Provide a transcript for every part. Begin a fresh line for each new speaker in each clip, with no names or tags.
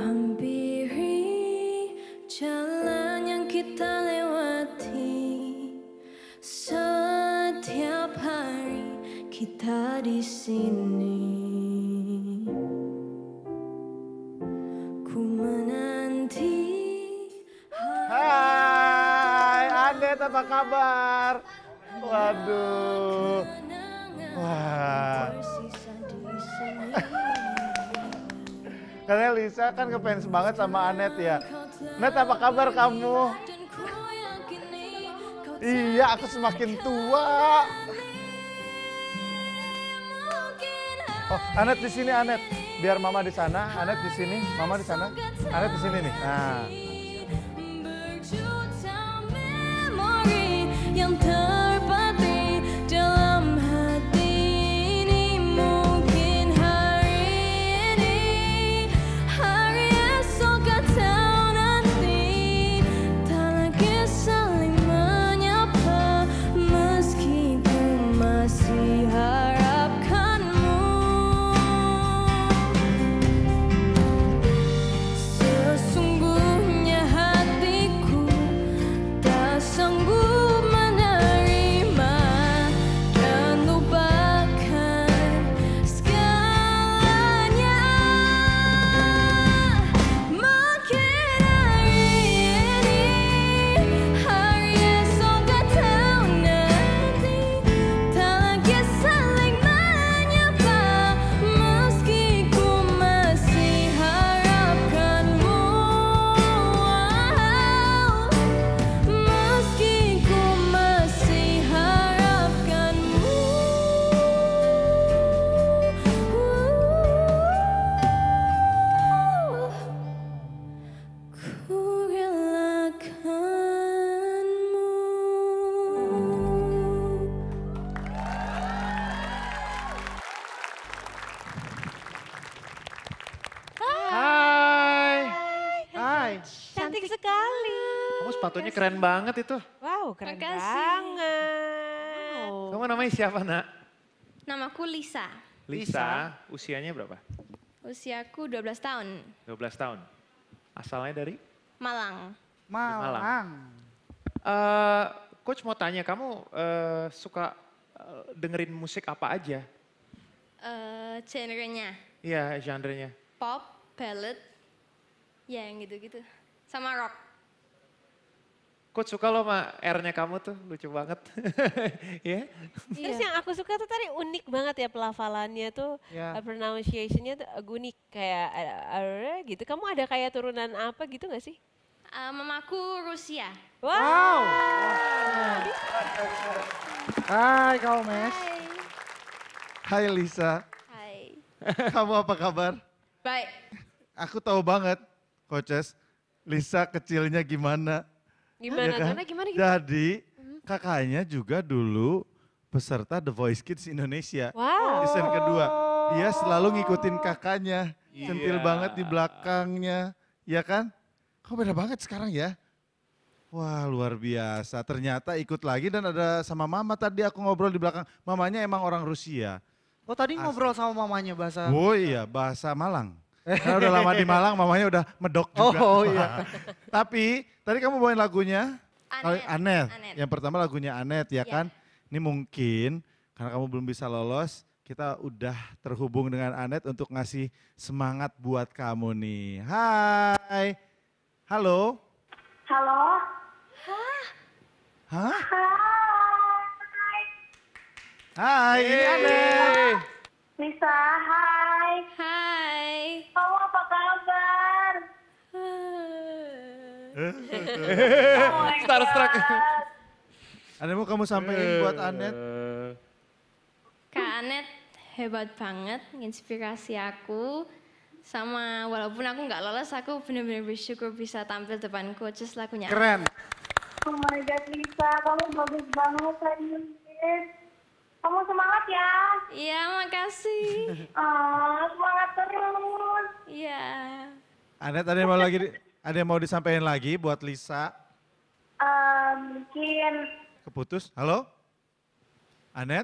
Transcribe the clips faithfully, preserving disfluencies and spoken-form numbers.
Hampiri jalan yang kita lewati, setiap hari kita di sini. Ku menanti.
Hai, Anet, apa kabar? Waduh. Wah. Karena Lisa kan ngefans banget sama Anet ya. Net, apa kabar kamu? Iya, aku semakin tua. Oh, Anet di sini, Anet. Biar Mama di sana, Anet di sini, Mama di sana. Anet di sini nih. Nah.
Yang terpatri dalam hati ini, mungkin hari ini, hari esok atau nanti, tak lagi saling menyapa, meskipun masih harapkanmu. Sesungguhnya hatiku tak sanggup
sepatunya keren banget itu.
Wow, keren
Makasih.
banget.
Wow.
Kamu namanya siapa, Nak?
Namaku Lisa.
Lisa. Usianya berapa?
Usiaku dua belas tahun.
dua belas tahun. Asalnya dari?
Malang.
Malang.
Uh, Coach mau tanya, kamu uh, suka uh, dengerin musik apa aja?
Uh, genrenya
Iya, genre-nya.
pop, ballad, ya yang gitu-gitu. Sama rock.
Coach suka loh sama R-nya kamu tuh, lucu banget. Ya?
Terus yang aku suka tuh tadi unik banget ya pelafalannya tuh,
Ya.
uh, pronunciation-nya tuh uh, unik kayak uh, uh, gitu. Kamu ada kayak turunan apa gitu gak sih?
Uh, mamaku Rusia.
Wow.
Hai, kau Mes.
Hai.
Hai Lisa.
Hai.
Kamu apa kabar?
Baik.
Aku tahu banget, Coaches, Lisa kecilnya gimana.
Gimana
Ya kan?
gimana gimana gimana?
Jadi kakaknya juga dulu peserta The Voice Kids Indonesia.
Wow.
Season kedua. Dia selalu ngikutin kakaknya. Centil
Iya.
banget di belakangnya. Ya kan? Kok beda banget sekarang ya? Wah, luar biasa. Ternyata ikut lagi dan ada sama mama tadi aku ngobrol di belakang. Mamanya emang orang Rusia.
Oh tadi
Asli.
ngobrol sama mamanya bahasa.
Oh iya, bahasa Malang. Karena udah lama di Malang, mamanya udah medok juga.
Oh, iya.
Tapi tadi kamu bawain lagunya Oh,
Anet.
Anet.
Anet.
Yang pertama lagunya Anet ya
Ya.
kan. Ini mungkin karena kamu belum bisa lolos, kita udah terhubung dengan Anet untuk ngasih semangat buat kamu nih. Hai. Halo.
Halo.
Hah?
Hai.
Hai, ini Anet.
Lisa, hai.
Hai.
Kamu apa kabar? Oh my
Starstruck.
God.
Ada mau kamu sampaikan buat Anet?
Eh,
Kak Anet hebat banget, inspirasi aku. Sama walaupun aku nggak lolos, aku benar-benar bersyukur bisa tampil depan coaches lagunya.
Keren.
Oh my God, Lisa, kamu bagus banget tadi. Kamu semangat ya.
Iya, makasih.
Oh, semangat terus.
Iya.
Anet ada yang mau lagi, di- ada yang mau disampaikan lagi buat Lisa?
Eh, mungkin
Keputus. Halo? Anet?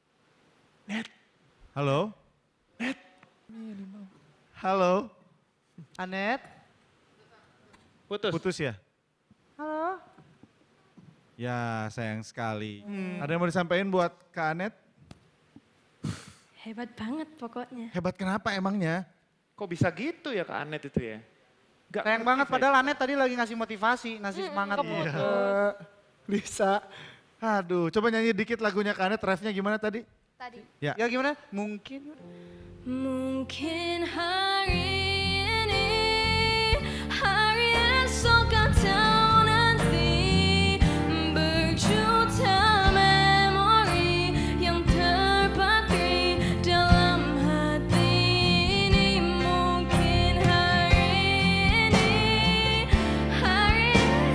Net. Halo? Net. Halo?
Anet.
Putus.
Putus ya?
Halo.
Ya sayang sekali.
Hmm.
Ada yang mau disampaikan buat Kak Anet?
Hebat banget pokoknya.
Hebat kenapa emangnya?
Kok bisa gitu ya Kak Anet itu ya? Gak
Sayang
ngerti
banget
saya.
padahal Anet tadi lagi ngasih motivasi, ngasih semangat
keputus.
ke Lisa.
Aduh, coba nyanyi dikit lagunya Kak Anet, refnya gimana tadi?
Tadi.
Ya.
Ya gimana? Mungkin.
Mungkin hari ini hari esok atau nanti berjuta memori yang terpatri dalam hati ini. Mungkin hari ini hari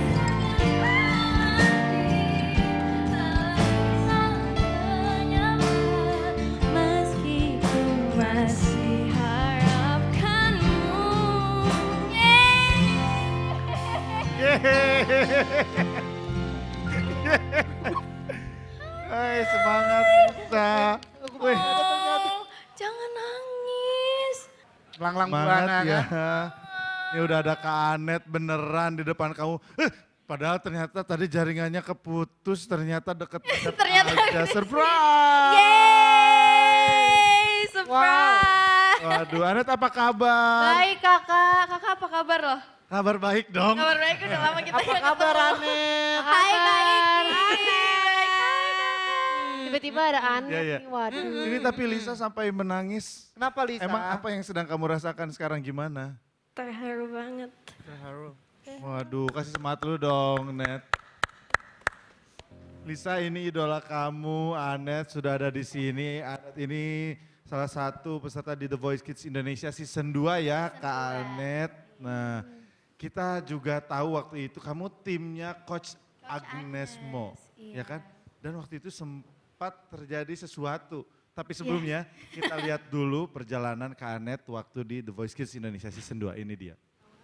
meski ku masih harapkanmu.
Hai semangat Lisa. Wih,
Oh, jangan nangis.
Langlang
semangat
buana
ya.
kan.
Ini udah ada Kak Anet beneran di depan kamu. Eh, padahal ternyata tadi jaringannya keputus, ternyata deket-deket
Ternyata
aja. Surprise!
Yeay, surprise.
Waduh, Anet apa kabar?
Baik kakak, kakak apa kabar loh?
Kabar baik dong.
Kabar baik udah lama kita
Apa
nggak
kabar
ketemu.
Anet?
Hai Kak Iki.
Tiba-tiba ada Anet
Iya, iya.
nih, waduh.
Ini tapi Lisa sampai menangis.
Kenapa Lisa?
Emang apa yang sedang kamu rasakan sekarang gimana?
Terharu banget.
Waduh, kasih semangat lu dong, Net. Lisa, ini idola kamu, Anet sudah ada di sini. Anet ini salah satu peserta di The Voice Kids Indonesia season dua ya, Kak Anet. Nah, kita juga tahu waktu itu kamu timnya Coach, Agnes Mo, ya kan? Dan waktu itu sempat terjadi sesuatu. Tapi sebelumnya kita lihat dulu perjalanan Kak Anet waktu di The Voice Kids Indonesia season dua. Ini dia.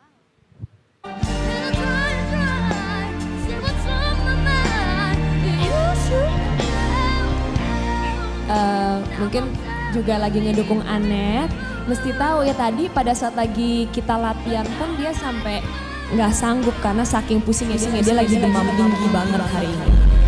Uh, mungkin juga lagi ngedukung Anet. Mesti tahu ya tadi pada saat lagi kita latihan pun dia sampai nggak sanggup karena saking pusingnya dia, dia lagi demam tinggi banget hari ini.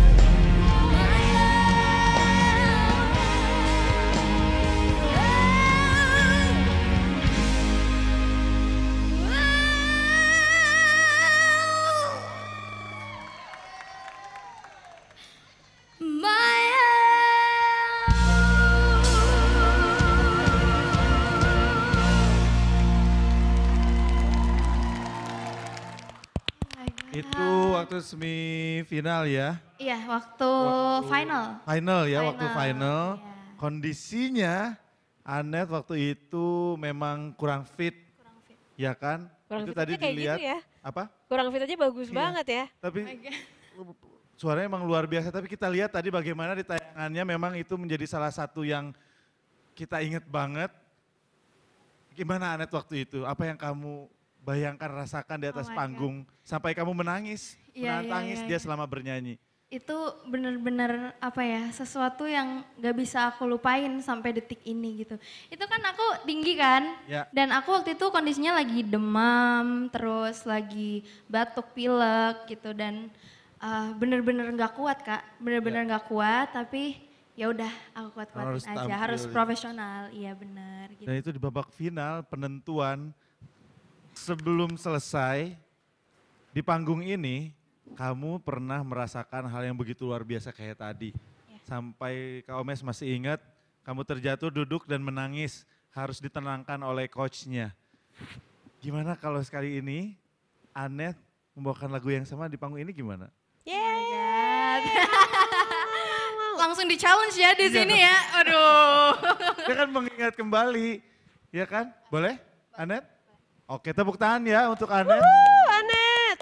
Itu waktu semifinal ya?
Iya, waktu,
Waktu-
final.
Final ya, waktu
Final,
final.
iya.
Kondisinya Anet waktu itu memang kurang fit,
Kurang fit.
ya kan?
Kurang
itu
fit
tadi
aja kayak
dilihat.
gitu ya.
Apa?
Kurang fit aja bagus
Iya.
banget ya.
Tapi suaranya emang luar biasa. Tapi kita lihat tadi bagaimana di tayangannya memang itu menjadi salah satu yang kita ingat banget. Gimana Anet waktu itu? Apa yang kamu bayangkan, rasakan di atas
Oh my God.
panggung sampai kamu menangis,
Iya,
menahan
iya,
tangis
iya,
dia
iya.
selama bernyanyi.
Itu bener-bener apa ya, sesuatu yang gak bisa aku lupain sampai detik ini gitu. Itu kan aku tinggi kan,
Ya.
dan aku waktu itu kondisinya lagi demam, terus lagi batuk pilek gitu, dan uh, bener-bener gak kuat Kak, bener-bener gak kuat, tapi ya udah aku kuat-kuatin
Harus
aja,
tampil
harus
ya.
profesional, iya bener gitu.
Dan itu di babak final penentuan sebelum selesai di panggung ini kamu pernah merasakan hal yang begitu luar biasa kayak tadi.
Ya.
Sampai Kak Omes masih ingat kamu terjatuh duduk dan menangis harus ditenangkan oleh coachnya. Gimana kalau sekali ini Anet membawakan lagu yang sama di panggung ini gimana?
Yeay.
Langsung di challenge ya di
Iya
sini
dong.
ya, aduh.
Dia kan mengingat kembali, ya kan? Boleh Anet? Oke, tepuk tangan ya untuk Anet.
Uh, Anet.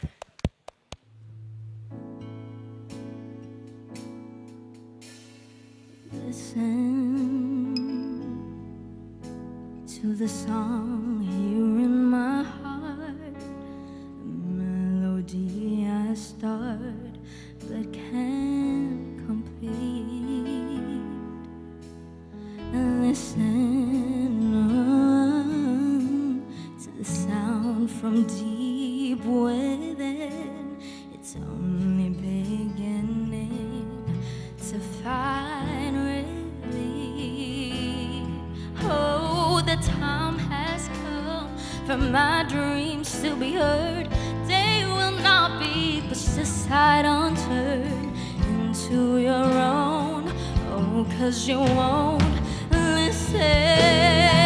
Listen to the song here in my heart, a melody I start but can't complete. And listen to the sound
sound from deep within. It's only beginning to find relief. Oh, the time has come for my dreams to be heard. They will not be pushed aside, unturned into your own. Oh, 'cause you won't listen.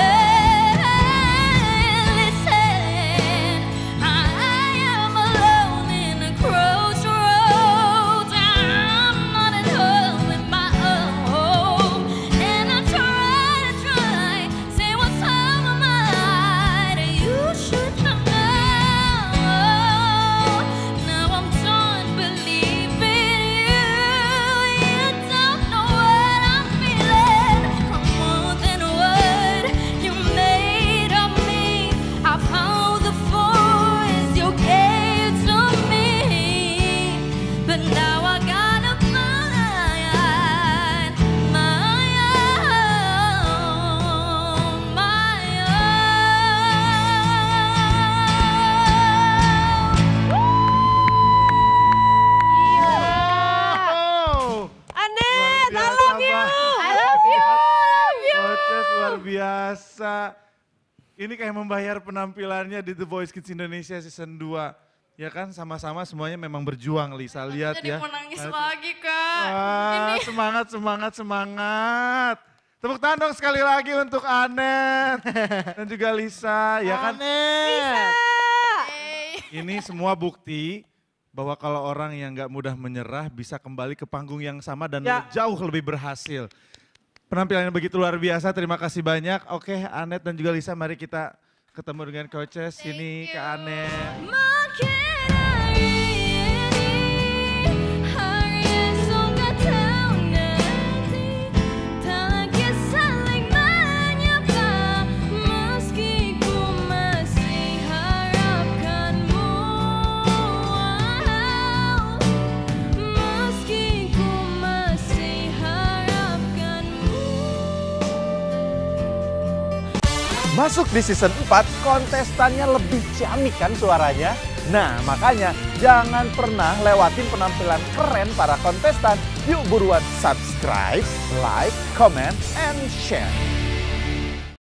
Biasa. Ini kayak membayar penampilannya di The Voice Kids Indonesia season dua. Ya kan, sama-sama semuanya memang berjuang, Lisa. Lihat
Jadi
ya.
mau nangis lagi, Kak.
Ah,
Ini.
semangat, semangat, semangat. Tepuk tangan dong sekali lagi untuk Anet dan juga Lisa. Ya kan?
Anet.
Ini semua bukti bahwa kalau orang yang gak mudah menyerah bisa kembali ke panggung yang sama dan
Ya.
jauh lebih berhasil. Penampilannya begitu luar biasa, terima kasih banyak. Oke, Anet dan juga Lisa, mari kita ketemu dengan coaches. Sini ke Anet.
Makin hari ini, hari esok gak tahu nanti, tak lagi saling menyapa, meski ku masih harapkanmu. Meski ku masih harapkanmu.
Masuk di season empat, kontestannya lebih ciamik kan suaranya? Nah, makanya jangan pernah lewatin penampilan keren para kontestan. Yuk buruan subscribe, like, comment, and share.